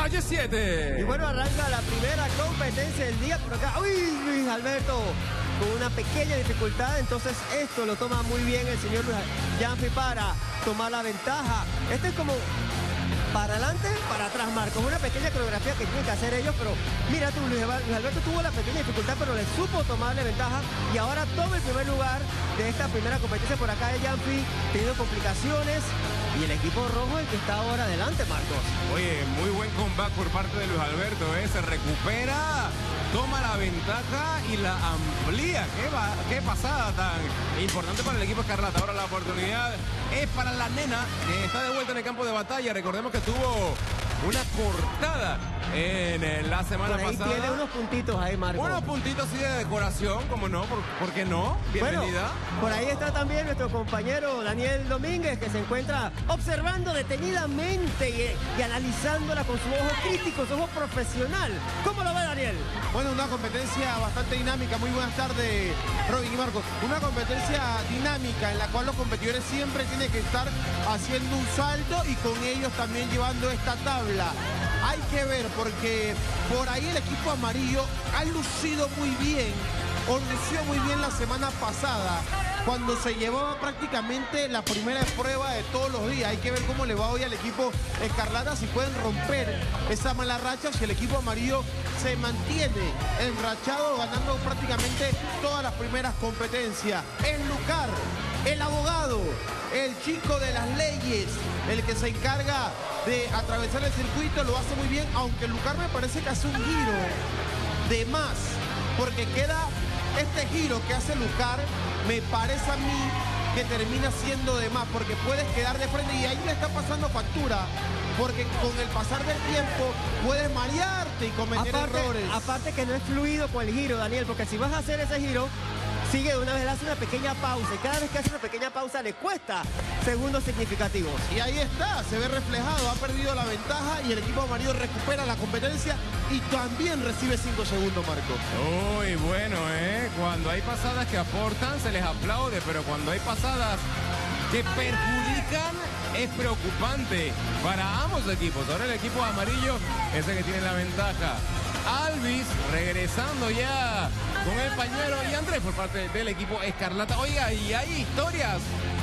Calle 7. Y bueno, arranca la primera competencia del día por acá. ¡Uy! Luis Alberto con una pequeña dificultad, entonces esto lo toma muy bien el señor Janfi para tomar la ventaja. Este es como para adelante, para atrás, Marcos. Una pequeña coreografía que tienen que hacer ellos, pero mira tú, Luis Alberto tuvo la pequeña dificultad, pero le supo tomarle ventaja y ahora toma el primer lugar de esta primera competencia por acá de Janfi, teniendo complicaciones. Y el equipo rojo el que está ahora adelante, Marcos. Oye, muy buen comeback por parte de Luis Alberto, ¿eh? Se recupera, toma la ventaja y la amplía. Qué pasada tan importante para el equipo Escarlata. Ahora la oportunidad es para la nena, que está de vuelta en el campo de batalla. Recordemos que tuvo una cortada en la semana por ahí pasada. Tiene unos puntitos ahí, Marcos. Unos puntitos así de decoración, como no, ¿por qué no? Bienvenida. Bueno, por ahí está también nuestro compañero Daniel Domínguez, que se encuentra observando detenidamente y analizándola con su ojo crítico, su ojo profesional. ¿Cómo lo ve, Daniel? Bueno, una competencia bastante dinámica. Muy buenas tardes, Robin y Marcos. Una competencia dinámica en la cual los competidores siempre tienen que estar haciendo un salto y con ellos también llevando esta tabla. Hay que ver porque por ahí el equipo amarillo ha lucido muy bien, o lució muy bien la semana pasada, cuando se llevaba prácticamente la primera prueba de todos los días. Hay que ver cómo le va hoy al equipo Escarlata, si pueden romper esa mala racha, si el equipo amarillo se mantiene enrachado, ganando prácticamente todas las primeras competencias. Es Lucar, el abogado, el chico de las leyes, el que se encarga de atravesar el circuito, lo hace muy bien, aunque Lucar me parece que hace un giro de más, porque queda este giro que hace Lucar, me parece a mí que termina siendo de más, porque puedes quedar de frente y ahí le está pasando factura, porque con el pasar del tiempo puedes marearte y cometer errores. Aparte que no es fluido con el giro, Daniel, porque si vas a hacer ese giro, sigue de una vez, hace una pequeña pausa, y cada vez que hace una pequeña pausa le cuesta segundos significativos. Y ahí está, se ve reflejado, ha perdido la ventaja y el equipo amarillo recupera la competencia y también recibe 5 segundos, Marco. Uy, bueno, cuando hay pasadas que aportan se les aplaude, pero cuando hay pasadas que perjudican es preocupante para ambos equipos. Ahora el equipo amarillo es el que tiene la ventaja. Alvis regresando ya con el pañuelo y Andrés por parte del equipo Escarlata. Oiga, y hay historias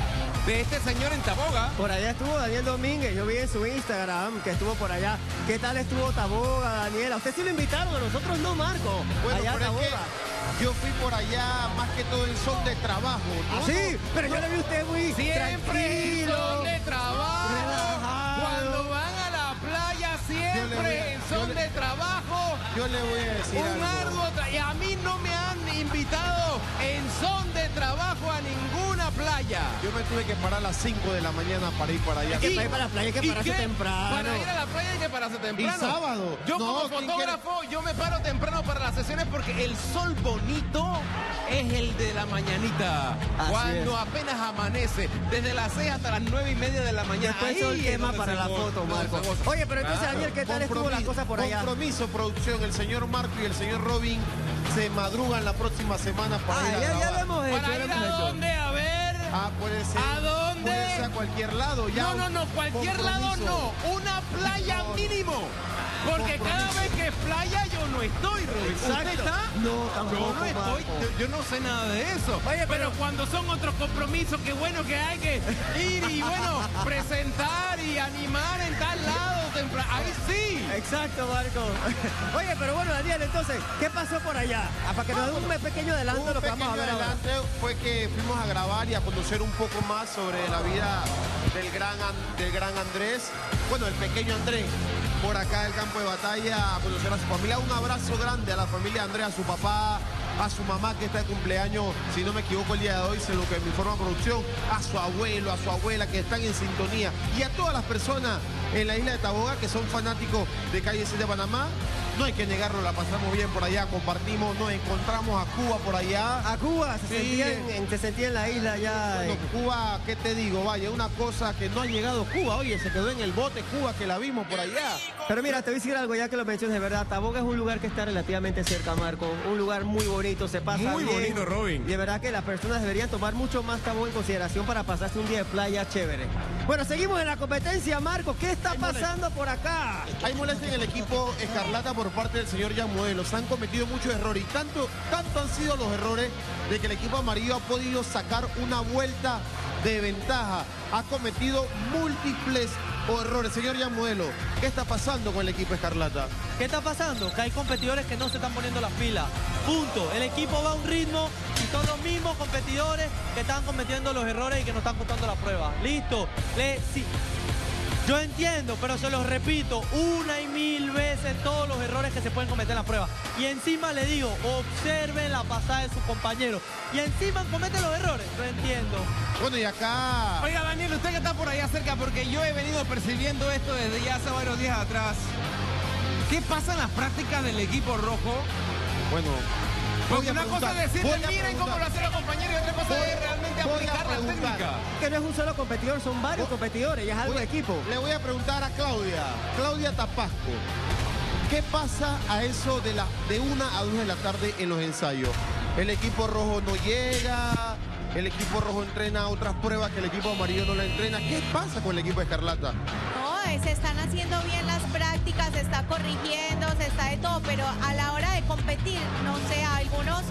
de este señor en Taboga. Por allá estuvo Daniel Domínguez, yo vi en su Instagram que estuvo por allá. ¿Qué tal estuvo Taboga, Daniel? A usted sí lo invitaron, a nosotros no, Marco. Bueno, allá pero Taboga. es que yo fui por allá más que todo en son de trabajo, ¿no? Sí, pero yo le vi a usted muy Siempre en son de trabajo. relajado. Cuando van a la playa, siempre en son de trabajo. Yo le voy a decir Un algo. arduo y a mí no me han invitado en son de trabajo a ninguna playa. Yo me tuve que parar a las 5 de la mañana para ir para allá. Hay que para ir para la playa, hay que ¿Y pararse qué? temprano. Para ir a la playa hay que pararse temprano. ¿Y sábado? Yo No, como ¿quién fotógrafo, yo me paro temprano para las sesiones porque el sol bonito es el de la mañanita. Así Cuando es. apenas amanece, desde las 6 hasta las 9:30 de la mañana. Después Ahí sol es quema donde para se la goza, foto, donde Marco. se goza. Oye, pero entonces, Claro. Daniel, ¿qué tal estuvo la cosa por allá? Compromiso, producción. El señor Marco y el señor Robin se madrugan la próxima semana para ir a ya grabar. lo hemos hecho. ¿Para ya lo ir a hemos hecho. dónde? A ver. Ah, puede ser. ¿A dónde? Puede ser a cualquier lado. Ya No, cualquier lado compromiso. no. Una playa No. mínimo. Porque cada Compromiso. vez que es playa yo no estoy, Rodrigo. ¿Usted Exacto. está? No, Yo tampoco, no estoy, Marco. yo no sé nada de eso. Oye, pero cuando son otros compromisos, qué bueno que hay que ir y bueno, presentar y animar en tal lado temprano. Ahí sí. Exacto, Marco. Oye, pero bueno, Daniel, entonces, ¿qué pasó por allá? Para que nos dé un pequeño adelanto de Un lo que vamos a pequeño ver ahora. adelante fue que fuimos a grabar y a conocer un poco más sobre la vida del gran Andrés. Bueno, el pequeño Andrés. Por acá del campo de batalla, a conocer a su familia. Un abrazo grande a la familia de Andrés, a su papá, a su mamá que está de cumpleaños, si no me equivoco, el día de hoy, sé lo que me informa producción, a su abuelo, a su abuela que están en sintonía y a todas las personas en la isla de Taboga que son fanáticos de Calle 7 de Panamá. No hay que negarlo, la pasamos bien por allá, compartimos, nos encontramos a Cuba por allá. A Cuba, se Sí. sentía en la isla ya. Bueno, Cuba, ¿qué te digo? Vaya, una cosa que no ha llegado Cuba, oye, se quedó en el bote Cuba que la vimos por allá. Pero mira, te voy a decir algo ya que lo mencionas, de verdad. Taboga es un lugar que está relativamente cerca, Marco. Un lugar muy bonito, se pasa Muy bien. bonito, Robin. Y de verdad que las personas deberían tomar mucho más Taboga en consideración para pasarse un día de playa chévere. Bueno, seguimos en la competencia, Marco. ¿Qué está pasando por acá? Hay molestia en el equipo Escarlata por parte del señor Jan Modelos. Han cometido muchos errores y tanto han sido los errores de que el equipo amarillo ha podido sacar una vuelta de ventaja. Ha cometido múltiples errores. Señor Jan Modelo, ¿qué está pasando con el equipo Escarlata? ¿Qué está pasando? Que hay competidores que no se están poniendo las pilas. Punto. El equipo va a un ritmo y son los mismos competidores que están cometiendo los errores y que no están contando la prueba. Listo. Sí. Yo entiendo, pero se los repito una y mil veces todos los errores que se pueden cometer en la prueba. Y encima le digo, observen la pasada de sus compañeros. Y encima cometen los errores. No entiendo. Bueno, y acá... Oiga, Daniel, usted que está por allá cerca, porque yo he venido percibiendo esto desde ya hace varios días atrás. ¿Qué pasa en las prácticas del equipo rojo? Bueno... Porque una cosa es decirle, miren cómo lo hacen los compañeros, y otra cosa es realmente aplicar la técnica. Que no es un solo competidor, son varios competidores, ya es algo de equipo. Le voy a preguntar a Claudia Tapasco. ¿Qué pasa a eso de 1 a 2 de la tarde en los ensayos? El equipo rojo no llega, el equipo rojo entrena otras pruebas que el equipo amarillo no la entrena. ¿Qué pasa con el equipo Escarlata? No, se están haciendo bien las prácticas, se está corrigiendo, se está de todo, pero a la hora de competir, no sé, algunos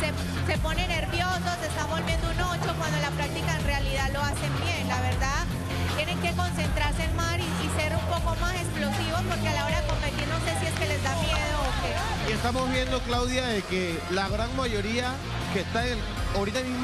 se ponen nerviosos, se están volviendo un 8 cuando en la práctica en realidad lo hacen bien, la verdad. Tienen que concentrarse en más y ser un poco más explosivos porque a la hora de competir no sé si es que les da miedo o qué. Y estamos viendo, Claudia, de que la gran mayoría que está ahorita mismo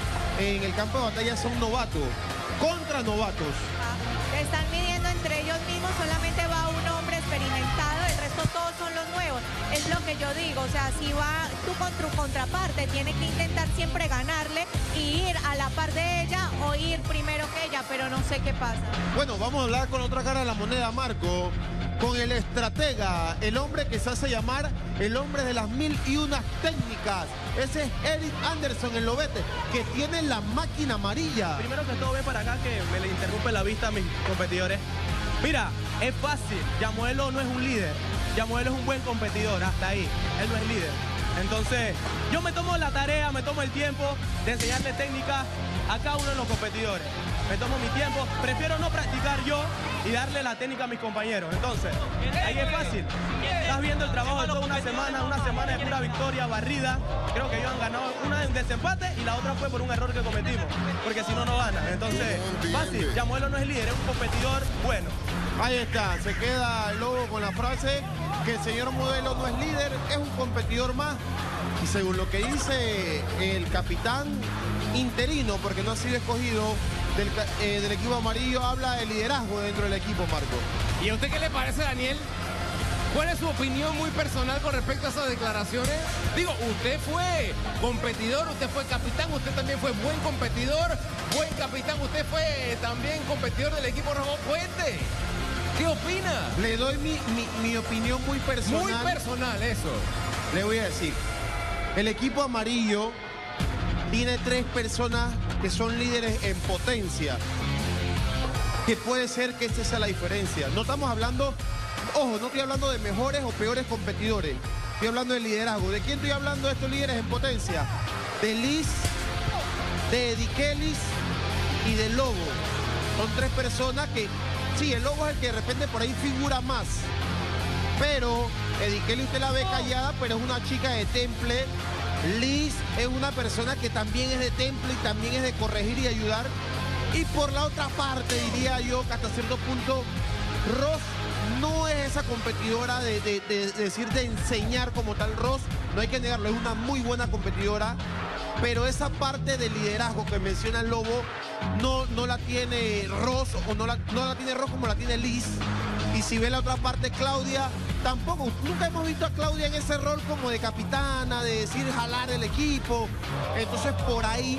en el campo de batalla son novatos, contra novatos. Se están midiendo entre ellos mismos, solamente va un hombre experimentado, el resto todos son los nuevos. Es lo que yo digo, o sea, si va tú con tu contraparte, tienes que intentar siempre ganarle y ir a la par de ella o ir primero que ella, pero no sé qué pasa. Bueno, vamos a hablar con otra cara de la moneda, Marco, con el estratega, el hombre que se hace llamar el hombre de las 1001 técnicas. Ese es Eric Anderson, el lobete, que tiene la máquina amarilla. Primero que todo, ven para acá que me le interrumpe la vista a mis competidores. Mira, es fácil. Yamuelo no es un líder. Yamuelo es un buen competidor, hasta ahí. Él no es líder. Entonces, yo me tomo la tarea, me tomo el tiempo de enseñarle técnicas a cada uno de los competidores. Me tomo mi tiempo, prefiero no practicar yo y darle la técnica a mis compañeros. Entonces, ahí es fácil. Estás viendo el trabajo de toda una semana de pura victoria, barrida. Creo que ellos han ganado una en desempate y la otra fue por un error que cometimos, porque si no, no ganan. Entonces, fácil. Yamuelo no es líder, es un competidor bueno. Ahí está, se queda el lobo con la frase que el señor Modelo no es líder, es un competidor más. Y según lo que dice el capitán interino, porque no ha sido escogido del equipo amarillo, habla de liderazgo dentro del equipo, Marco. ¿Y a usted qué le parece, Daniel? ¿Cuál es su opinión muy personal con respecto a esas declaraciones? Digo, usted fue competidor, usted fue capitán, usted también fue buen competidor, buen capitán, usted fue también competidor del equipo rojo. Puente. ¿Qué opina? Le doy mi opinión muy personal. Muy personal, eso. Le voy a decir, el equipo amarillo tiene 3 personas que son líderes en potencia. Que puede ser que esta sea la diferencia. No estamos hablando, ojo, no estoy hablando de mejores o peores competidores. Estoy hablando de liderazgo. ¿De quién estoy hablando de estos líderes en potencia? De Liz, de Ediquelis y de Lobo. Son 3 personas que, sí, el Lobo es el que de repente por ahí figura más. Pero Ediquelis usted la ve callada, pero es una chica de temple. Liz es una persona que también es de temple y también es de corregir y ayudar. Y por la otra parte, diría yo que hasta cierto punto, Ross no es esa competidora de decir, de enseñar como tal. Ross, no hay que negarlo, es una muy buena competidora. Pero esa parte de liderazgo que menciona el Lobo no la tiene Ross, o no la tiene Ross como la tiene Liz. Y si ve la otra parte, Claudia, tampoco. Nunca hemos visto a Claudia en ese rol como de capitana, de decir jalar el equipo. Entonces por ahí,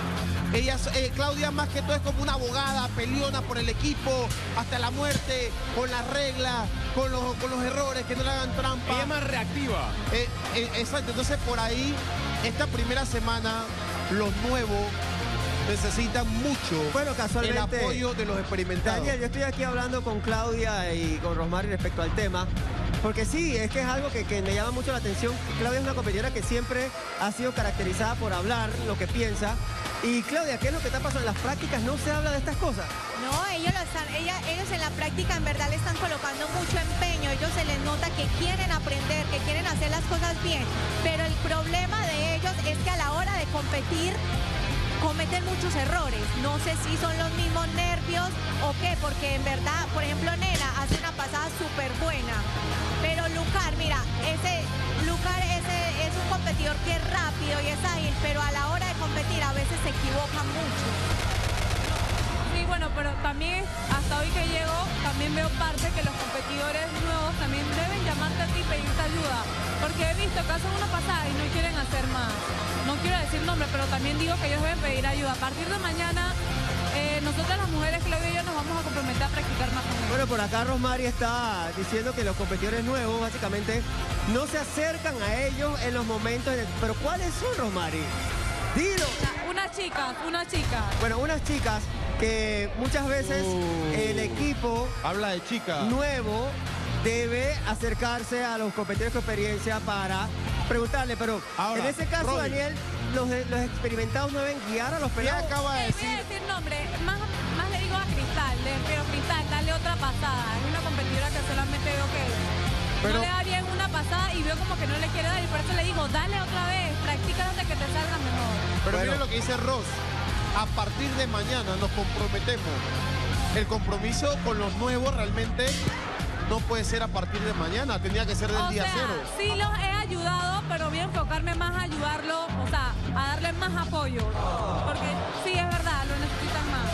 Claudia más que todo es como una abogada, peleona por el equipo hasta la muerte, con las reglas, con los errores, que no le hagan trampa. Ella es más reactiva. Exacto, entonces por ahí, esta primera semana, los nuevos necesitan mucho, bueno, casualmente, el apoyo de los experimentados. Daniel, yo estoy aquí hablando con Claudia y con Rosmary respecto al tema, porque sí, es que es algo que me llama mucho la atención. Claudia es una competidora que siempre ha sido caracterizada por hablar lo que piensa. Y Claudia, ¿qué es lo que está pasando en las prácticas? ¿No se habla de estas cosas? No, ellos en la práctica en verdad le están colocando mucho empeño, ellos se les nota que quieren aprender, que quieren hacer las cosas bien, pero el problema de ellos es que a la hora de competir cometen muchos errores. No sé si son los mismos nervios o qué, porque en verdad, por ejemplo, Nena hace una pasada súper buena, pero Lucar, mira, Lucar es un competidor que es rápido y es ágil, pero a la hora de competir a veces se equivoca mucho. Sí, bueno, pero también hasta hoy que llego, también veo parte que los competidores nuevos también deben llamarte a ti y pedirte ayuda. Porque he visto que hacen una pasada y no quieren hacer más. No quiero decir nombre, pero también digo que ellos deben pedir ayuda. A partir de mañana, nosotras las mujeres, Claudia y yo, nos vamos a comprometer a practicar más con ellos. Bueno, por acá Rosmary está diciendo que los competidores nuevos, básicamente, no se acercan a ellos en los momentos. Pero ¿cuáles son, Rosmary? Dilo. Unas chicas. Bueno, unas chicas que muchas veces el equipo Habla de chicas. nuevo debe acercarse a los competidores con experiencia para preguntarle, pero Ahora, en ese caso, Robin, Daniel, los experimentados no deben guiar a los ¿Qué pelados. acaba de Voy a decir? decir nombre, más le digo a Cristal, pero Cristal, dale otra pasada. Es una competidora que solamente veo que Pero- no le da bien una pasada y veo como que no le quiere dar y por eso le digo, dale otra vez, practica hasta que te salga mejor. Pero Bueno. miren lo que dice Ross. A partir de mañana nos comprometemos. El compromiso con los nuevos realmente no puede ser a partir de mañana, tenía que ser del O día sea, cero. sí los he ayudado, pero voy a enfocarme más a ayudarlo, o sea, a darle más apoyo. Porque sí, es verdad, lo necesitan más.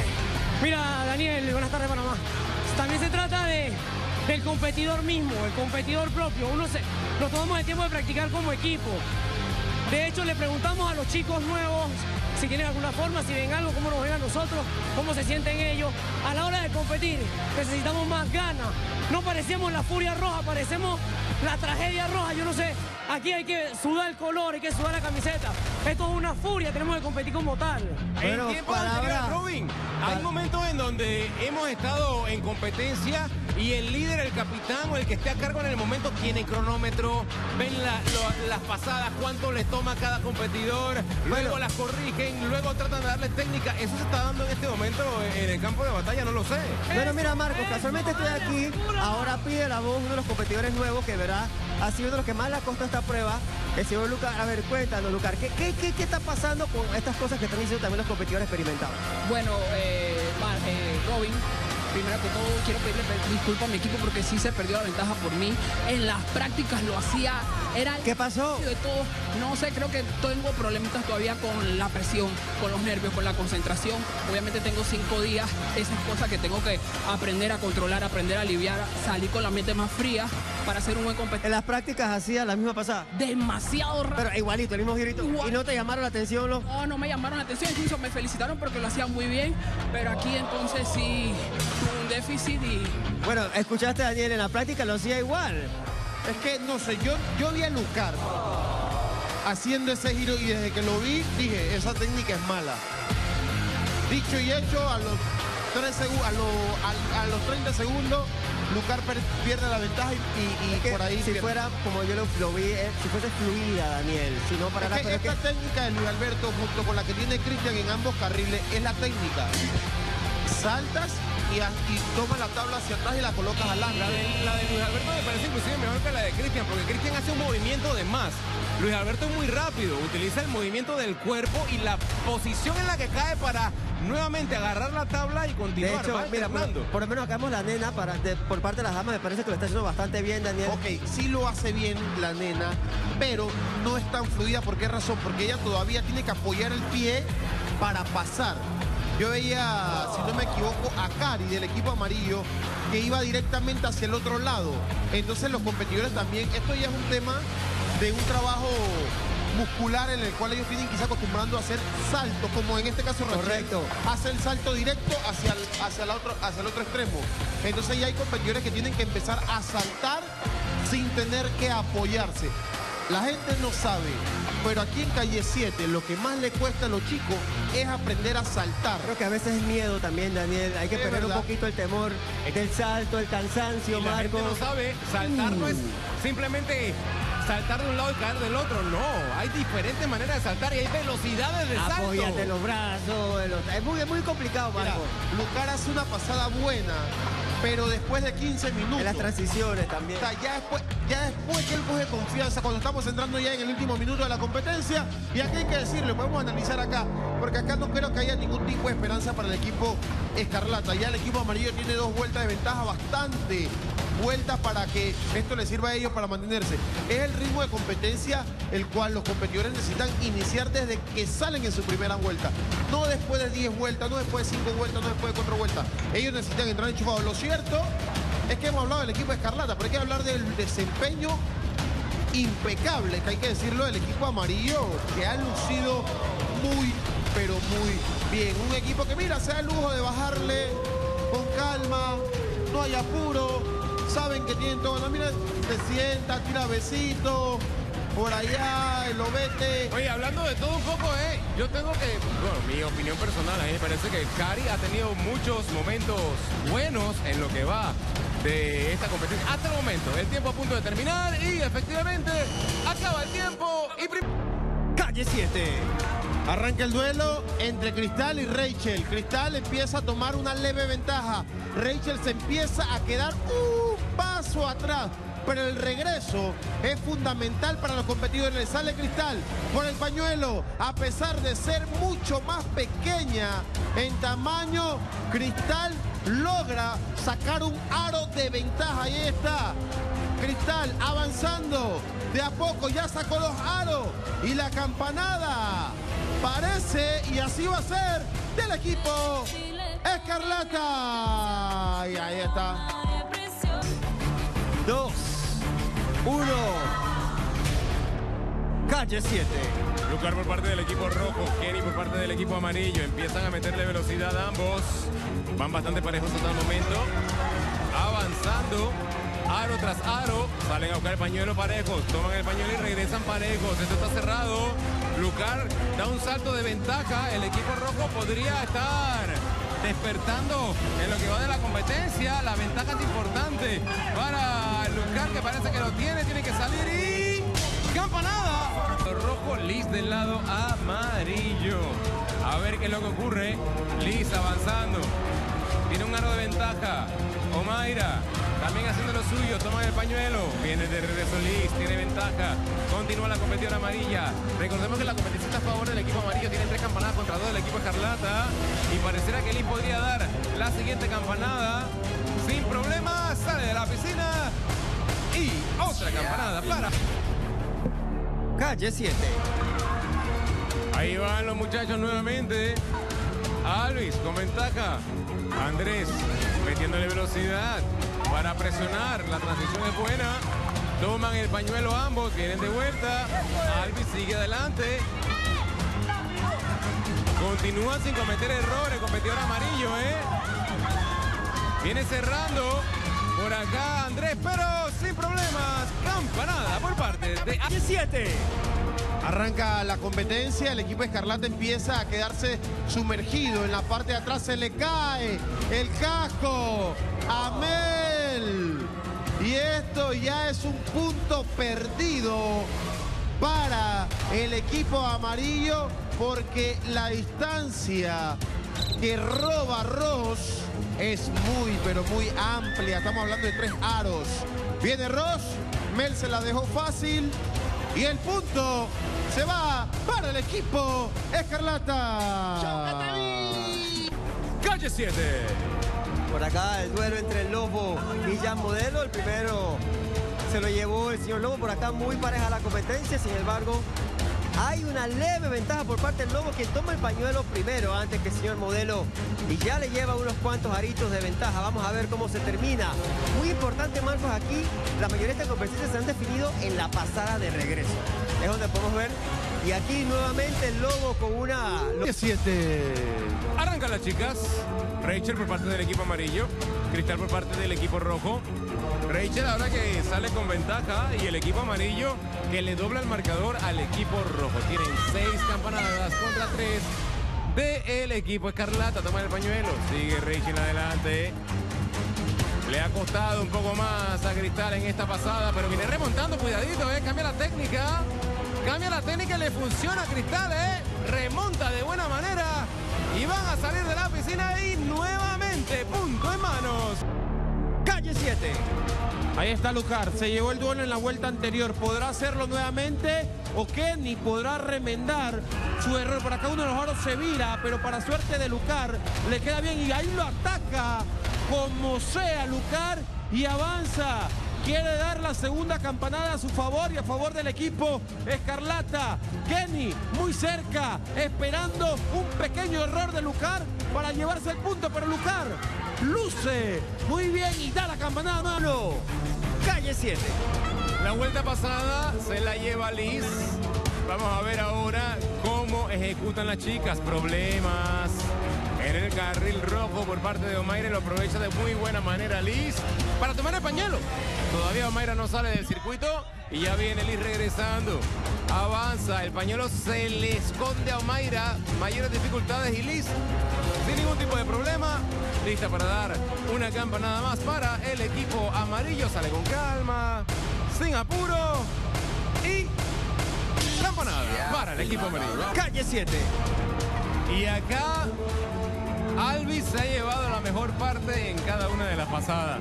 Mira, Daniel, buenas tardes, Panamá. También se trata del competidor mismo, el competidor propio. Nos tomamos el tiempo de practicar como equipo. De hecho, le preguntamos a los chicos nuevos si tienen alguna forma, si ven algo, cómo nos ven a nosotros, cómo se sienten ellos. A la hora de competir, necesitamos más ganas. No parecemos la furia roja, parecemos la tragedia roja. Yo no sé, aquí hay que sudar el color, hay que sudar la camiseta. Esto es una furia, tenemos que competir como tal. Bueno, En tiempos palabra- anteriores, Robin, hay momentos en donde hemos estado en competencia y el líder, el capitán o el que esté a cargo en el momento tiene cronómetro, ven las pasadas, cuánto les toma a cada competidor, luego las corrigen, luego tratan de darles técnica. Eso se está dando en este momento en el campo de batalla, no lo sé. Bueno, mira, Marcos, casualmente estoy aquí. Ahora pide la voz uno de los competidores nuevos que, ¿verdad?, ha sido uno de los que más le ha costado esta prueba. El señor Lucar. A ver, cuéntanos, Lucar, ¿qué está pasando con estas cosas que están diciendo también los competidores experimentados? Bueno, Robin, primero que todo quiero pedirle disculpas a mi equipo porque sí se perdió la ventaja por mí. En las prácticas lo hacía, era... ¿Qué pasó? De todo, no sé, creo que tengo problemitas todavía con la presión, con los nervios, con la concentración. Obviamente tengo 5 días, esas cosas que tengo que aprender a controlar, aprender a aliviar, salir con la mente más fría para ser un buen competidor. En las prácticas hacía la misma pasada. Demasiado rápido. Pero igualito, el mismo girito. Igual. ¿Y no te llamaron la atención los? No me llamaron la atención, incluso me felicitaron porque lo hacían muy bien, pero aquí entonces sí tuve un déficit y... Bueno, escuchaste a Daniel, en la práctica lo hacía igual. Es que, no sé, yo vi a Lucar haciendo ese giro y desde que lo vi dije, esa técnica es mala. Dicho y hecho, a los 30 segundos, Lucar pierde la ventaja y Es que por ahí si pierde. fuera como yo lo vi, si fuese fluida, Daniel, si no para Es que esta técnica de Luis Alberto, junto con la que tiene Cristian en ambos carriles, es la técnica. Saltas y tomas la tabla hacia atrás y la colocas al ángulo. La de Luis Alberto me parece inclusive mejor que la de Cristian, porque Cristian hace un movimiento de más. Luis Alberto es muy rápido, utiliza el movimiento del cuerpo y la posición en la que cae para nuevamente agarrar la tabla y De continuar. hecho, va mira, alternando. por lo menos acá vemos la nena por parte de las damas, me parece que lo está haciendo bastante bien, Daniel. Ok, sí lo hace bien la nena, pero no es tan fluida. ¿Por qué razón? Porque ella todavía tiene que apoyar el pie para pasar. Yo veía, si no me equivoco, a Cari del equipo amarillo que iba directamente hacia el otro lado. Entonces los competidores también, esto ya es un tema de un trabajo muscular en el cual ellos tienen que irse acostumbrando a hacer saltos, como en este caso Rachel Correcto. hace el salto directo hacia el otro extremo. Entonces ya hay competidores que tienen que empezar a saltar sin tener que apoyarse. La gente no sabe, pero aquí en Calle 7 lo que más le cuesta a los chicos es aprender a saltar. Creo que a veces es miedo también, Daniel. Hay que Es perder un verdad. poquito el temor del salto, el cansancio, Y la gente Marco. no sabe, saltar no es simplemente saltar de un lado y caer del otro. No, hay diferentes maneras de saltar y hay velocidades de salto. Apóyate los brazos. Es muy complicado, Mira, Marco. Lucar hace una pasada buena, pero después de 15 minutos. En las transiciones también. O sea, ya después que él coge confianza, cuando estamos entrando ya en el último minuto de la competencia, y aquí hay que decirlo, podemos analizar acá, porque acá no creo que haya ningún tipo de esperanza para el equipo escarlata. Ya el equipo amarillo tiene 2 vueltas de ventaja, bastante vueltas para que esto les sirva a ellos para mantenerse. Es el ritmo de competencia el cual los competidores necesitan iniciar desde que salen en su primera vuelta. No después de 10 vueltas, no después de 5 vueltas, no después de 4 vueltas. Ellos necesitan entrar enchufados. Lo cierto es que hemos hablado del equipo escarlata, pero hay que hablar del desempeño impecable, que hay que decirlo, del equipo amarillo, que ha lucido muy, pero muy bien. Un equipo que, mira, se da el lujo de bajarle con calma, no hay apuro, saben que tienen todo. No, mira, se sienta, tira besitos, por allá, el ovete. Oye, hablando de todo un poco, yo tengo que, bueno, mi opinión personal, a mí me parece que Cari ha tenido muchos momentos buenos en lo que va de esta competencia. Hasta el momento, el tiempo a punto de terminar y efectivamente acaba el tiempo y... Calle 7. Arranca el duelo entre Cristal y Rachel. Cristal empieza a tomar una leve ventaja. Rachel se empieza a quedar un paso atrás. Pero el regreso es fundamental para los competidores. Le sale Cristal por el pañuelo. A pesar de ser mucho más pequeña en tamaño, Cristal logra sacar un aro de ventaja. Y ahí está Cristal avanzando. De a poco ya sacó los aros. Y la campanada parece, y así va a ser, del equipo escarlata. Y ahí está. 2, 1. Calle 7. Lucar por parte del equipo rojo, Kenny por parte del equipo amarillo. Empiezan a meterle velocidad a ambos. Van bastante parejos hasta el momento. Avanzando. Aro tras aro. Salen a buscar el pañuelo parejos. Toman el pañuelo y regresan parejos. Esto está cerrado. Lucar da un salto de ventaja. El equipo rojo podría estar despertando en lo que va de la competencia. La ventaja es importante para Lucar, que parece que lo tiene que salir y... ¡campanada! Rojo, Liz del lado amarillo. A ver qué es lo que ocurre. Liz avanzando. Tiene un aro de ventaja. Omaira también haciendo lo suyo. Toma el pañuelo. Viene de regreso Liz. Tiene ventaja. Continúa la competidora amarilla. Recordemos que la competencia está a favor del equipo amarillo. Tiene 3 campanadas contra 2 del equipo escarlata. Y pareciera que Liz podría dar la siguiente campanada sin problemas. Sale de la piscina. Y otra campanada para... Calle 7. Ahí van los muchachos nuevamente. Alvis con ventaja. Andrés metiéndole velocidad para presionar. La transición es buena. Toman el pañuelo ambos. Vienen de vuelta. Alvis sigue adelante. Continúan sin cometer errores. Competidor amarillo, Viene cerrando. Por acá Andrés, pero sin problemas. Campanada por parte de... Calle 7. Arranca la competencia, el equipo escarlata empieza a quedarse sumergido. En la parte de atrás se le cae el casco a Mel. Y esto ya es un punto perdido para el equipo amarillo, porque la distancia que roba Ross es muy, pero muy amplia. Estamos hablando de 3 aros. Viene Ross, Mel se la dejó fácil. Y el punto se va para el equipo escarlata. Calle 7. Por acá el duelo entre el Lobo y Jan Modelo. El primero se lo llevó el señor Lobo. Por acá muy pareja la competencia. Sin embargo, hay una leve ventaja por parte del Lobo, quien toma el pañuelo primero antes que el señor Modelo. Y ya le lleva unos cuantos aritos de ventaja. Vamos a ver cómo se termina. Muy importante, Marcos, aquí la mayoría de estas competencias se han definido en la pasada de regreso. Es donde podemos ver. Y aquí nuevamente el Lobo con una... 7. Arrancan las chicas. Rachel por parte del equipo amarillo. Cristal por parte del equipo rojo. Rachel ahora que sale con ventaja y el equipo amarillo que le dobla el marcador al equipo rojo. Tienen 6 campanadas contra 3 del equipo escarlata. Toma el pañuelo. Sigue Rachel adelante. Le ha costado un poco más a Cristal en esta pasada, pero viene remontando, cuidadito, cambia la técnica. Cambia la técnica y le funciona a Cristal, remonta de buena manera y van a salir de la piscina y nuevamente punto en manos. Calle 7. Ahí está Lucar, se llevó el duelo en la vuelta anterior. ¿Podrá hacerlo nuevamente o Kenny podrá remendar su error? Por acá uno de los aros se vira, pero para suerte de Lucar le queda bien y ahí lo ataca como sea Lucar y avanza. Quiere dar la segunda campanada a su favor y a favor del equipo escarlata. Kenny muy cerca, esperando un pequeño error de Lucar para llevarse el punto, pero Lucar luce muy bien y da la campanada. Mano. Calle 7. La vuelta pasada se la lleva Liz. Vamos a ver ahora cómo ejecutan las chicas. Problemas en el carril rojo por parte de Omaira. Lo aprovecha de muy buena manera Liz para tomar el pañuelo. Todavía Omaira no sale del circuito y ya viene Liz regresando. Avanza, el pañuelo se le esconde a Omaira. Mayores dificultades y Liz sin ningún tipo de problema. Lista para dar una campanada más para el equipo amarillo. Sale con calma, sin apuro y campanada para el equipo amarillo. Calle 7. Y acá Alvis se ha llevado la mejor parte en cada una de las pasadas.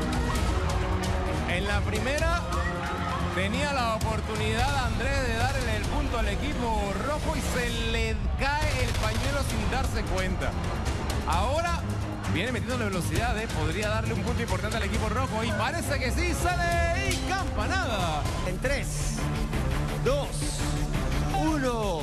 En la primera tenía la oportunidad Andrés de darle el punto al equipo rojo y se le cae el pañuelo sin darse cuenta. Ahora viene metiendo la velocidad, podría darle un punto importante al equipo rojo y parece que sí, sale y campanada. En 3, 2, 1.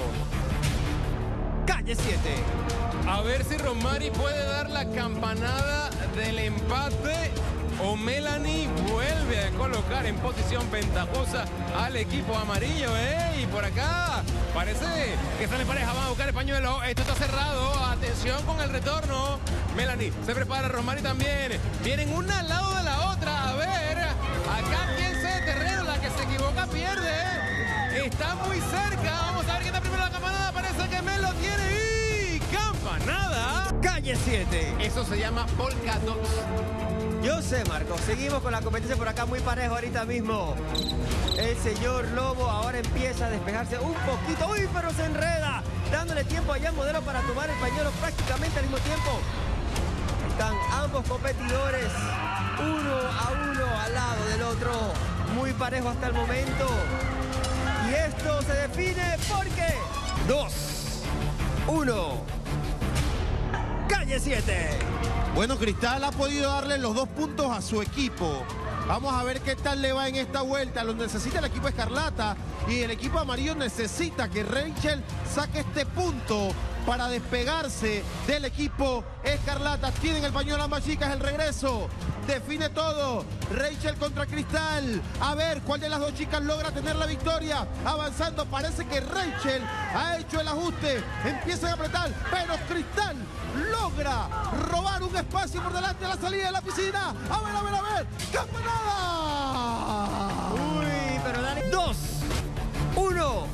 Calle 7. A ver si Romari puede dar la campanada del empate o Melanie vuelve a colocar en posición ventajosa al equipo amarillo, y por acá parece que sale pareja, van a buscar el pañuelo, esto está cerrado, atención con el retorno, Melanie se prepara, Romari también, vienen una al lado de la otra, a ver, acá quien se terreno, la que se equivoca pierde, está muy cerca, vamos a ver quién está primero la campanada, parece que Mel lo tiene y campanada. Calle 7. Eso se llama Polka Dots. Yo sé, Marcos, seguimos con la competencia por acá muy parejo ahorita mismo. El señor Lobo ahora empieza a despejarse un poquito. ¡Uy, pero se enreda! Dándole tiempo allá al modelo para tomar el pañuelo prácticamente al mismo tiempo. Están ambos competidores uno a uno al lado del otro. Muy parejo hasta el momento. Y esto se define porque 2, 1. Calle 7. Bueno, Cristal ha podido darle los 2 puntos a su equipo. Vamos a ver qué tal le va en esta vuelta. Lo necesita el equipo escarlata y el equipo amarillo necesita que Rachel saque este punto para despegarse del equipo escarlata. Tienen el pañuelo ambas chicas, el regreso. Define todo. Rachel contra Cristal. A ver cuál de las dos chicas logra tener la victoria. Avanzando, parece que Rachel ha hecho el ajuste. Empiezan a apretar, pero Cristal logra robar un espacio por delante de la salida de la piscina. A ver, a ver, a ver. ¡Campanada! Uy, pero dale. 2, 1.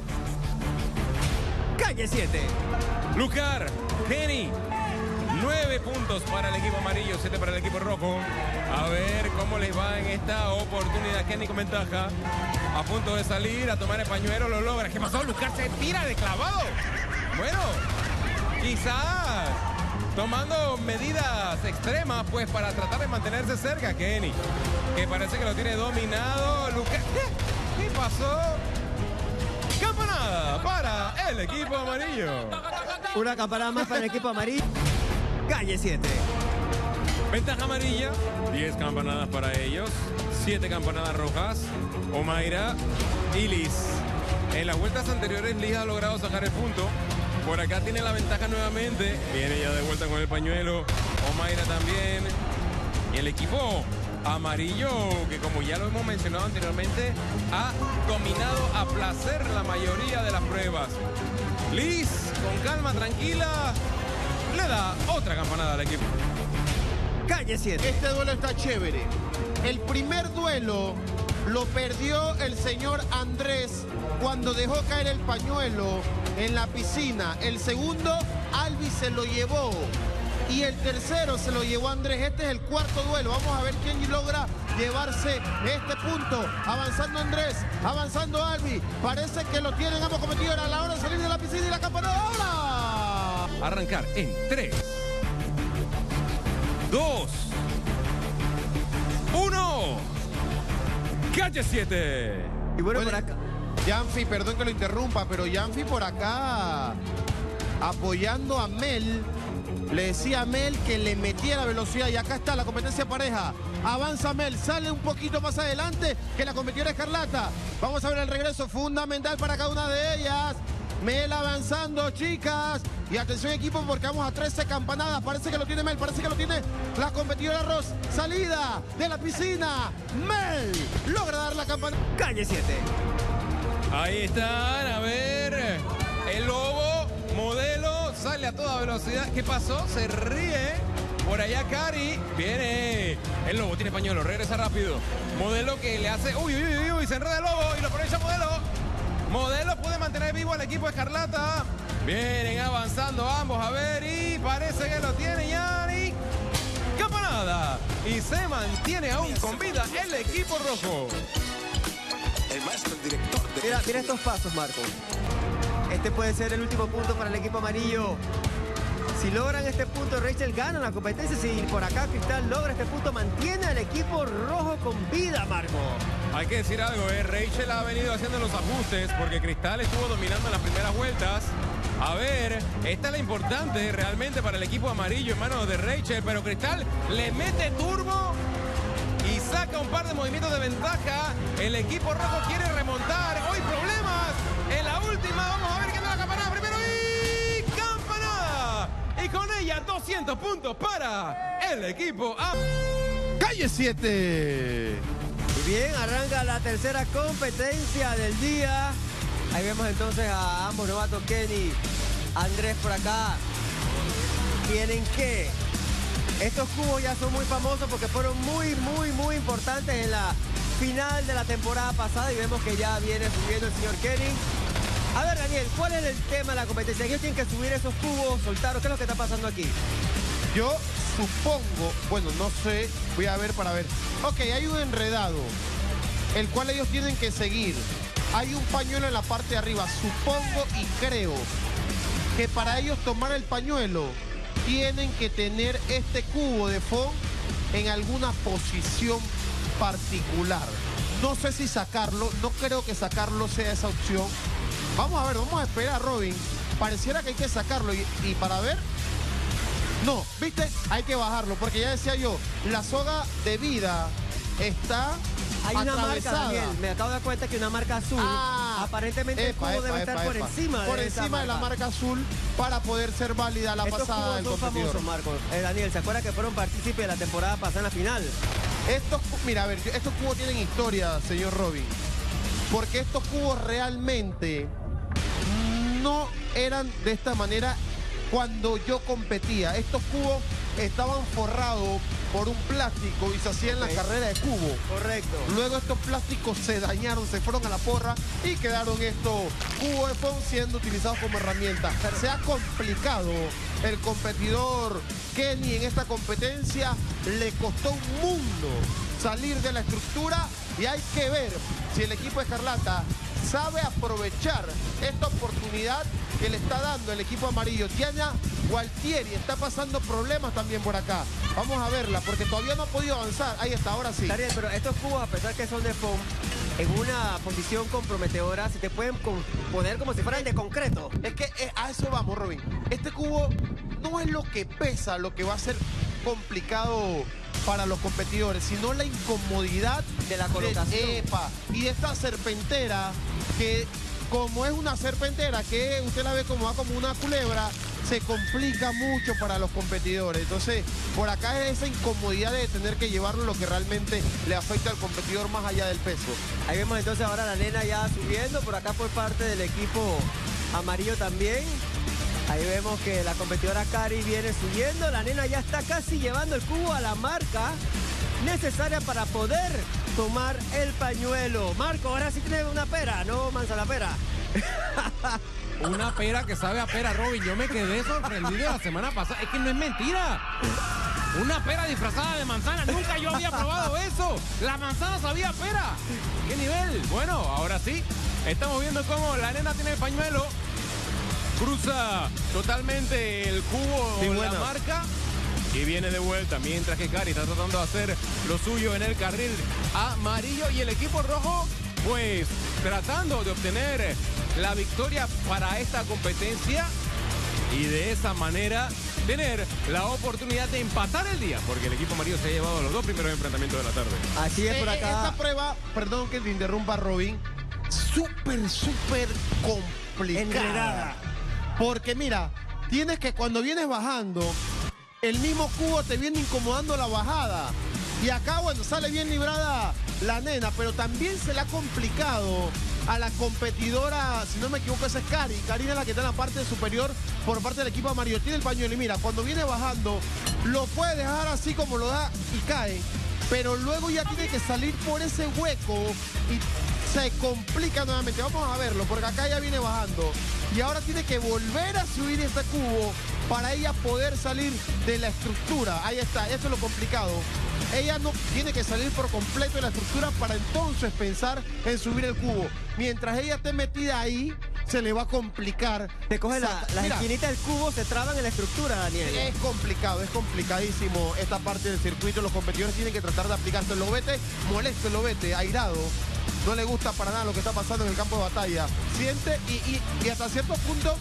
Calle 7. Lucar, Kenny, 9 puntos para el equipo amarillo, 7 para el equipo rojo. A ver cómo les va en esta oportunidad. Kenny con ventaja, a punto de salir, a tomar el pañuelo, lo logra. ¿Qué pasó? Lucar se tira de clavado. Bueno, quizás tomando medidas extremas, pues para tratar de mantenerse cerca. Kenny, que parece que lo tiene dominado. Lucar, ¿qué pasó? Campanada para el equipo amarillo. Una campanada más para el equipo amarillo. Calle 7. Ventaja amarilla, 10 campanadas para ellos, 7 campanadas rojas, Omaira y Liz. En las vueltas anteriores Liz ha logrado sacar el punto. Por acá tiene la ventaja nuevamente. Viene ya de vuelta con el pañuelo. Omaira también. Y el equipo amarillo, que como ya lo hemos mencionado anteriormente, ha dominado a placer la mayoría de las pruebas. Liz, con calma, tranquila, le da otra campanada al equipo. Calle 7. Este duelo está chévere. El primer duelo lo perdió el señor Andrés cuando dejó caer el pañuelo en la piscina. El segundo, Alvis se lo llevó. y el tercero se lo llevó Andrés. Este es el cuarto duelo. Vamos a ver quién logra llevarse este punto. Avanzando Andrés, avanzando Albi. Parece que lo tienen ambos competidores a la hora de salir de la piscina y la campanada ahora. Arrancar en 3, 2, 1. Calle 7. Y bueno, por acá. Yanfi, perdón que lo interrumpa, pero Yanfi por acá apoyando a Mel. Le decía a Mel que le metiera velocidad y acá está la competencia pareja. Avanza Mel, sale un poquito más adelante que la competidora Escarlata. Vamos a ver el regreso fundamental para cada una de ellas. Mel avanzando, chicas. Y atención equipo porque vamos a 13 campanadas. Parece que lo tiene Mel, parece que lo tiene la competidora Ross. Salida de la piscina. Mel logra dar la campanada. Calle 7. Ahí están, a ver. El lobo, modelo, sale a toda velocidad. ¿Qué pasó? Se ríe. Por allá Cari. Viene. El lobo tiene pañuelo, regresa rápido. Modelo que le hace. Uy, se enreda el lobo y lo aprovecha Modelo. Modelo puede mantener vivo al equipo Escarlata. Vienen avanzando ambos, a ver, y parece que lo tiene Yanni. Campanada. Y se mantiene aún con vida el equipo rojo. El maestro, el director. Mira estos pasos, Marco. Este puede ser el último punto para el equipo amarillo. Si logran este punto, Rachel gana la competencia. Si por acá Cristal logra este punto, mantiene al equipo rojo con vida, Marco. Hay que decir algo, Rachel ha venido haciendo los ajustes porque Cristal estuvo dominando en las primeras vueltas. A ver, esta es la importante realmente para el equipo amarillo en manos de Rachel, pero Cristal le mete turbo y saca un par de movimientos de ventaja. El equipo rojo quiere remontar. Hoy problemas en la última. Vamos a ver quién da la campanada primero y campanada. Y con ella 200 puntos para el equipo A. Calle 7. Y bien, arranca la tercera competencia del día. Ahí vemos entonces a ambos novatos, Kenny, Andrés por acá. Tienen que... Estos cubos ya son muy famosos porque fueron muy importantes en la final de la temporada pasada y vemos que ya viene subiendo el señor Kenny. A ver, Daniel, ¿cuál es el tema de la competencia? Ellos tienen que subir esos cubos, soltarlos. ¿Qué es lo que está pasando aquí? Yo supongo, bueno, no sé, voy a ver para ver. Ok, hay un enredado, el cual ellos tienen que seguir. Hay un pañuelo en la parte de arriba. Supongo y creo que para ellos tomar el pañuelo tienen que tener este cubo de fondo en alguna posición particular. No sé si sacarlo, no creo que sacarlo sea esa opción. Vamos a ver, vamos a esperar, Robin. Pareciera que hay que sacarlo y para ver... No, ¿viste? Hay que bajarlo, porque ya decía yo, la soga de vida está hay una atravesada. marca, Daniel, me acabo de dar cuenta que una marca azul, aparentemente el cubo debe estar por encima por encima de la marca azul para poder ser válida la pasada del competidor. Estos cubos son famosos, Marco. Daniel, ¿se acuerda que fueron partícipes de la temporada pasada en la final? Mira, a ver, estos cubos tienen historia, señor Robin, porque estos cubos realmente no eran de esta manera cuando yo competía. Estos cubos estaban forrados por un plástico y se hacían la carrera de cubo. Correcto. Luego estos plásticos se dañaron, se fueron a la porra y quedaron estos cubos de foam siendo utilizados como herramienta. Se ha complicado el competidor Kenny en esta competencia. Le costó un mundo salir de la estructura y hay que ver si el equipo Escarlata sabe aprovechar esta oportunidad que le está dando el equipo amarillo. Diana Gualtieri está pasando problemas también por acá. Vamos a verla porque todavía no ha podido avanzar. Ahí está, ahora sí. Daniel, pero estos cubos, a pesar que son de foam, en una posición comprometedora, se te pueden poner como si fueran de concreto. Es que a eso vamos, Robin. Este cubo no es lo que pesa, lo que va a ser complicado para los competidores, sino la incomodidad de la colocación. Y esta serpentera que, como es una serpentera que usted la ve como va como una culebra, se complica mucho para los competidores. Entonces, por acá es esa incomodidad de tener que llevarlo, lo que realmente le afecta al competidor más allá del peso. Ahí vemos entonces ahora la nena ya subiendo, por acá por parte del equipo amarillo también. Ahí vemos que la competidora Cari viene subiendo. La nena ya está casi llevando el cubo a la marca necesaria para poder tomar el pañuelo. Marco, ahora sí tiene una pera, no manza la pera. Una pera que sabe a pera, Robin. Yo me quedé sorprendido la semana pasada. Es que no es mentira. Una pera disfrazada de manzana. Nunca yo había probado eso. La manzana sabía a pera. ¿Qué nivel? Bueno, ahora sí. Estamos viendo cómo la nena tiene el pañuelo. Cruza totalmente el cubo Sí, la buena. marca. Y viene de vuelta, mientras que Cari está tratando de hacer lo suyo en el carril amarillo. Y el equipo rojo, pues, tratando de obtener la victoria para esta competencia. Y de esa manera tener la oportunidad de empatar el día. Porque el equipo amarillo se ha llevado los 2 primeros enfrentamientos de la tarde. Así es por acá. Esta prueba, perdón que te interrumpa, Robin, súper complicada. Enredada. Porque mira, tienes que cuando vienes bajando, el mismo cubo te viene incomodando la bajada. Y acá, bueno, sale bien librada la nena, pero también se le ha complicado a la competidora, si no me equivoco, esa es Cari. Karina es la que está en la parte superior por parte del equipo amarillo. Tiene el pañuelo y mira, cuando viene bajando, lo puede dejar así como lo da y cae. Pero luego ya tiene que salir por ese hueco y se complica nuevamente. Vamos a verlo, porque acá ya viene bajando. Y ahora tiene que volver a subir este cubo para ella poder salir de la estructura. Ahí está, eso es lo complicado. Ella no tiene que salir por completo de la estructura para entonces pensar en subir el cubo. Mientras ella esté metida ahí, se le va a complicar. Te coge las Mira, esquinitas del cubo, se traban en la estructura, Daniel. es complicado, es complicadísimo esta parte del circuito. Los competidores tienen que tratar de aplicarse. El Lobete, molesto el Lobete, airado. No le gusta para nada lo que está pasando en el campo de batalla. Siente y hasta cierto punto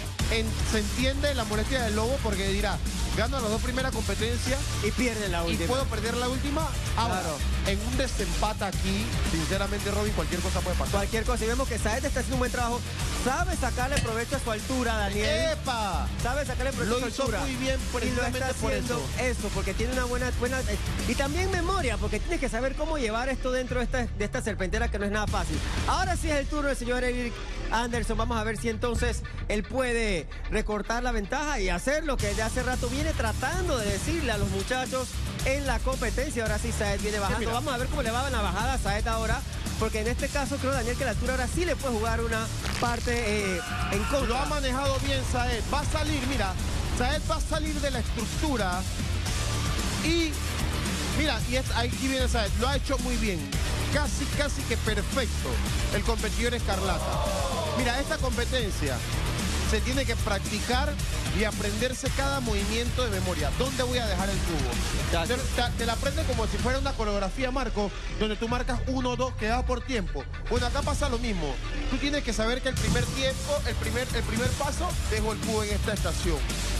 se entiende la molestia del Lobo porque dirá, gano las 2 primeras competencias Y pierden la y última. puedo perder la última. Ahora, Claro. en un desempate aquí, sinceramente, Robin, cualquier cosa puede pasar. Cualquier cosa. Y vemos que Saed está haciendo un buen trabajo. Sabe sacarle provecho a su altura, Daniel. ¡Epa! Sabe sacarle provecho Lo a su hizo altura. muy bien Y lo precisamente está por haciendo eso, porque tiene una buena... Y también memoria, porque tienes que saber cómo llevar esto dentro de esta serpentera, que no es nada fácil. Ahora sí es el turno del señor Eric Anderson. Vamos a ver si entonces él puede recortar la ventaja y hacer lo que de hace rato viene tratando de decirle a los muchachos en la competencia. Ahora sí Saed viene bajando. mira. Vamos a ver cómo le va en la bajada a Saed ahora, porque en este caso creo, Daniel, que la altura ahora sí le puede jugar una parte en contra. Lo ha manejado bien Saed. Va a salir, mira, Saed va a salir de la estructura y mira, aquí viene Saed. Lo ha hecho muy bien. Casi que perfecto el competidor escarlata. Mira, esta competencia se tiene que practicar y aprenderse cada movimiento de memoria. ¿Dónde voy a dejar el cubo? Te la aprendes como si fuera una coreografía, Marco, donde tú marcas 1, 2, que das por tiempo. Bueno, acá pasa lo mismo. Tú tienes que saber que el primer tiempo, el primer paso, dejo el cubo en esta estación.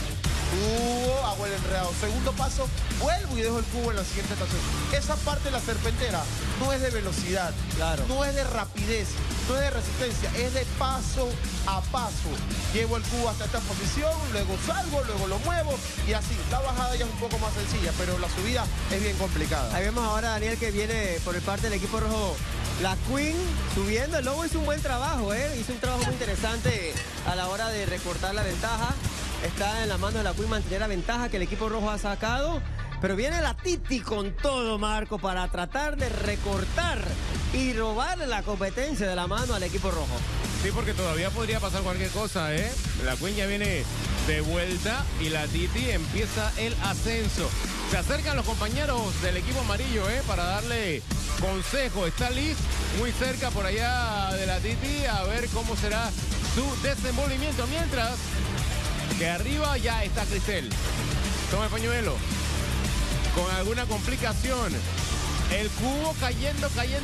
Cubo, hago el enredado. Segundo paso, vuelvo y dejo el cubo en la siguiente estación. Esa parte de la serpentera no es de velocidad, Claro. no es de rapidez, no es de resistencia, es de paso a paso. Llevo el cubo hasta esta posición, luego salgo, luego lo muevo y así. La bajada ya es un poco más sencilla, pero la subida es bien complicada. Ahí vemos ahora a Daniel que viene por el parte del equipo rojo. La Queen subiendo. El Lobo hizo un buen trabajo, hizo un trabajo muy interesante a la hora de recortar la ventaja. Está en la mano de la Queen mantener la ventaja que el equipo rojo ha sacado. Pero viene la Titi con todo, Marco, para tratar de recortar y robarle la competencia de la mano al equipo rojo. Sí, porque todavía podría pasar cualquier cosa, ¿eh? La Queen ya viene de vuelta y la Titi empieza el ascenso. Se acercan los compañeros del equipo amarillo, para darle consejo. Está Liz muy cerca por allá de la Titi a ver cómo será su desenvolvimiento. Mientras que arriba ya está Cristel. Toma el pañuelo. Con alguna complicación. El cubo cayendo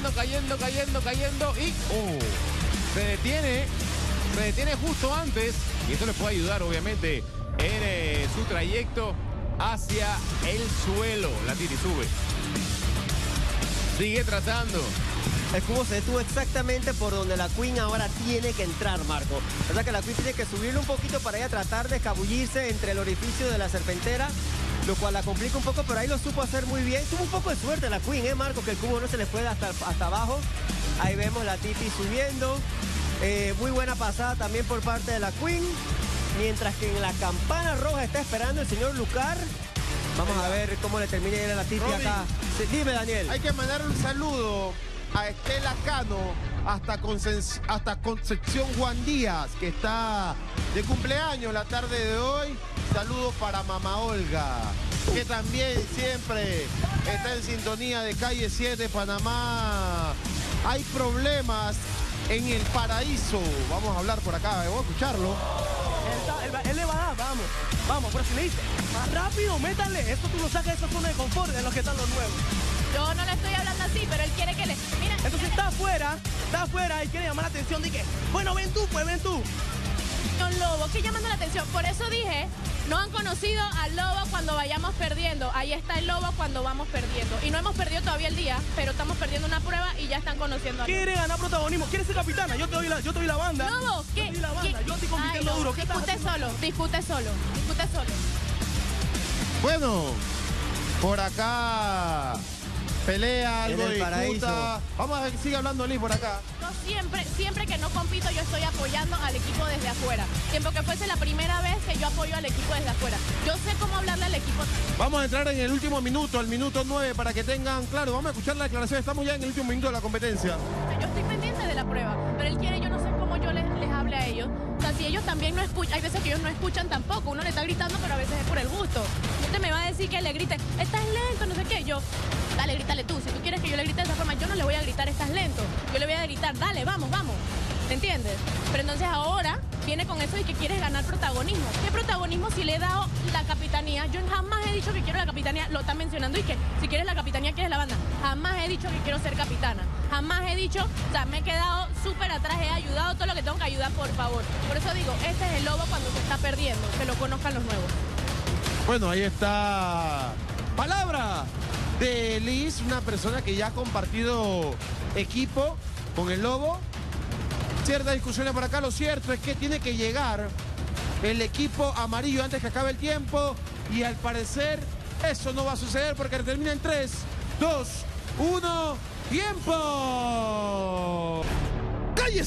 y se detiene justo antes y esto le puede ayudar obviamente en su trayecto hacia el suelo. La Titi sube. Sigue tratando. El cubo se detuvo exactamente por donde la Queen ahora tiene que entrar, Marco. O sea que la Queen tiene que subirle un poquito para ella tratar de escabullirse entre el orificio de la serpentera, lo cual la complica un poco, pero ahí lo supo hacer muy bien. Tuvo un poco de suerte la Queen, Marco, que el cubo no se le fue hasta abajo. Ahí vemos la Titi subiendo. Muy buena pasada también por parte de la Queen. Mientras que en la campana roja está esperando el señor Lucar. Vamos a ver cómo le termina a la Titi Robin, acá. Sí, dime, Daniel. Hay que mandar un saludo a Estela Mecano, hasta Concepción Juan Díaz, que está de cumpleaños la tarde de hoy. Saludos para Mamá Olga, que también siempre está en sintonía de Calle 7, Panamá. Hay problemas en el paraíso. Vamos a hablar por acá, vamos a escucharlo. Él le va a dar, vamos, pero si le dice, más rápido, métale. Esto tú lo sacas de esa zona de confort en los que están los nuevos. Yo no le estoy hablando así, pero él quiere que le... Mira, entonces está afuera y quiere llamar la atención de que, bueno, ven tú, pues ven tú. Don Lobo, ¿qué llamando la atención? Por eso dije, no han conocido al Lobo cuando vayamos perdiendo. Ahí está el Lobo cuando vamos perdiendo. Y no hemos perdido todavía el día, pero estamos perdiendo una prueba y ya están conociendo al Lobo. Quiere ganar protagonismo, quiere ser capitana. Yo te doy la banda. Lobo, ¿qué? Yo te doy la banda, yo estoy compitiendo duro. Discute solo. Bueno, por acá pelea, algo En el de paraíso. disputa. Vamos a ver, sigue hablando Liz por acá. Yo siempre que no compito, yo estoy apoyando al equipo desde afuera. Siempre que fuese la primera vez que yo apoyo al equipo desde afuera. Yo sé cómo hablarle al equipo. Vamos a entrar en el último minuto, al minuto 9, para que tengan claro. Vamos a escuchar la declaración. Estamos ya en el último minuto de la competencia. Yo estoy pendiente de la prueba, pero él quiere, yo no sé cómo yo les hable a ellos. O sea, si ellos también no escuchan, hay veces que ellos no escuchan tampoco. Uno le está gritando, pero a veces es por el gusto. Usted me va a decir que le grite, estás lento, no sé qué. Yo, dale, grítale tú. Si tú quieres que yo le grite de esa forma, yo no le voy a gritar, estás lento. Yo le voy a gritar, dale, vamos. ¿Me entiendes? Pero entonces ahora viene con eso y que quieres ganar protagonismo. ¿Qué protagonismo si le he dado la capitanía? Yo jamás he dicho que quiero la capitanía, lo están mencionando y que si quieres la capitanía, quieres la banda. Jamás he dicho que quiero ser capitana. Jamás he dicho, o sea, me he quedado súper atrás, he ayudado todo lo que tengo que ayudar, por favor. Por eso digo, este es el Lobo cuando se está perdiendo, que lo conozcan los nuevos. Bueno, ahí está. Palabra de Liz, una persona que ya ha compartido equipo con el Lobo. Ciertas discusiones por acá. Lo cierto es que tiene que llegar el equipo amarillo antes que acabe el tiempo. Y al parecer eso no va a suceder porque termina en 3, 2, 1. ¡Tiempo! ¡Calle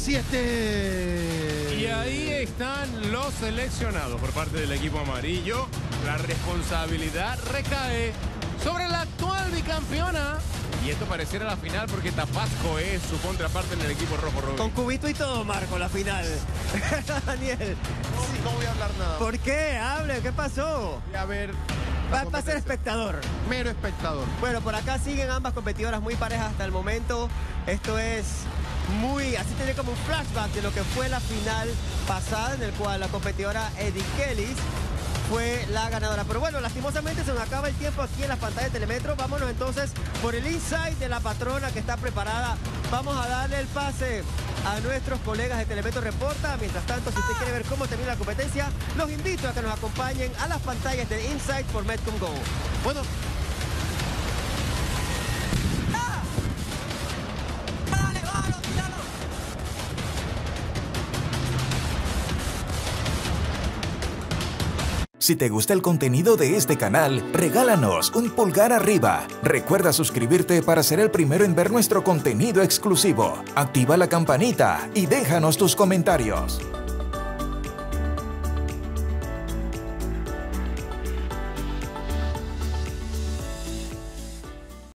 7! Y ahí están los seleccionados por parte del equipo amarillo. La responsabilidad recae sobre la actual bicampeona. Y esto pareciera la final porque Tapasco es su contraparte en el equipo rojo. Con cubito y todo, Marco, la final. Daniel. No voy a hablar nada. ¿Por qué? Hable, ¿qué pasó? Voy a ver. Va a ser espectador. Mero espectador. Bueno, por acá siguen ambas competidoras muy parejas hasta el momento. Esto es muy, así tiene como un flashback de lo que fue la final pasada, en el cual la competidora Eddie Kelly fue la ganadora. Pero bueno, lastimosamente se nos acaba el tiempo aquí en la pantalla de Telemetro. Vámonos entonces por el insight de la patrona que está preparada. Vamos a darle el pase a nuestros colegas de Telemetro Reporta. Mientras tanto, si usted quiere ver cómo termina la competencia, los invito a que nos acompañen a las pantallas de Insight por Metcom Go. Bueno. Si te gusta el contenido de este canal, regálanos un pulgar arriba. Recuerda suscribirte para ser el primero en ver nuestro contenido exclusivo. Activa la campanita y déjanos tus comentarios.